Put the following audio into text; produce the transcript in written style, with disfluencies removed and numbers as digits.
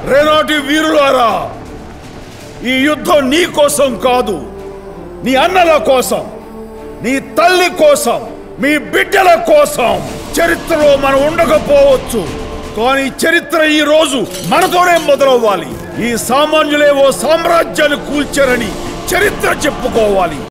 రేనాటి వీరులారా, ఈ యుద్ధం నీ కోసం కాదు, నీ అన్నల కోసం, నీ తల్లి కోసం, మీ బిడ్డల కోసం. చరిత్రలో మనం ఉండకపోవచ్చు, కానీ చరిత్ర ఈ రోజు మనతోనే మొదలవ్వాలి. ఈ సామాన్యులే ఓ సామ్రాజ్యాన్ని కూల్చారని చరిత్ర చెప్పుకోవాలి.